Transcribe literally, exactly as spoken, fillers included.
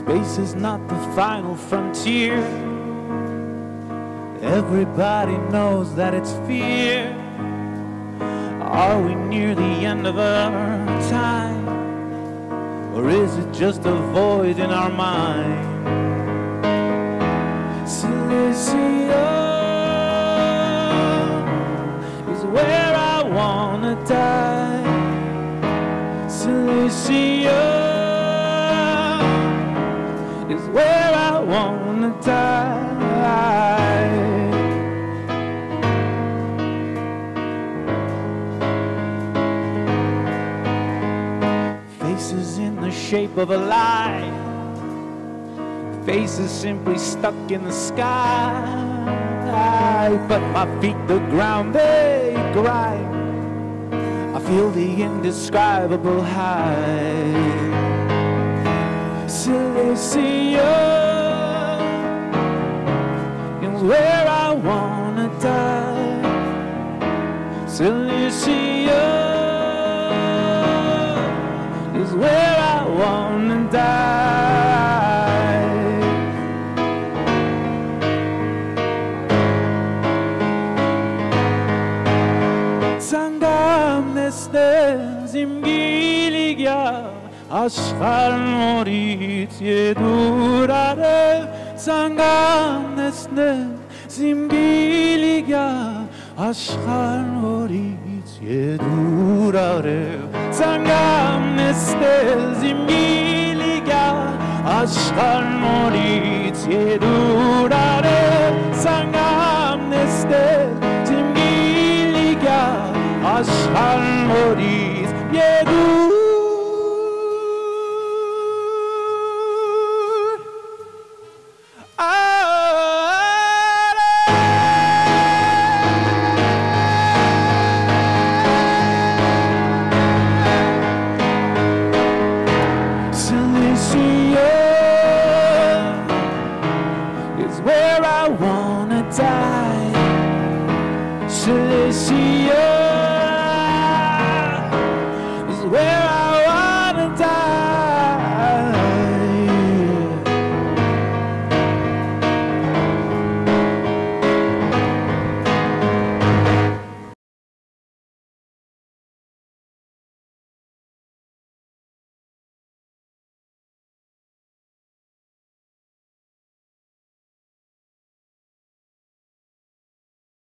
Space is not the final frontier. Everybody knows that it's fear. Are we near the end of our time? Or is it just a void in our mind? Cilicia is where I wanna die. Cilicia is where I wanna die. Faces in the shape of a lie. Faces simply stuck in the sky. But my feet, the ground they grind. I feel the indescribable high. Cilicia is where I wanna die. Cilicia is where I wanna die. Sangamnesne zimgiligya Aşkar morit yedurare. Sangamnesne zimgiligya Aşkar morit yedurare. Sangamnesne zimgiligya Aşkar morit yedurare. Sangamnesne zimgiligya Aşkar morit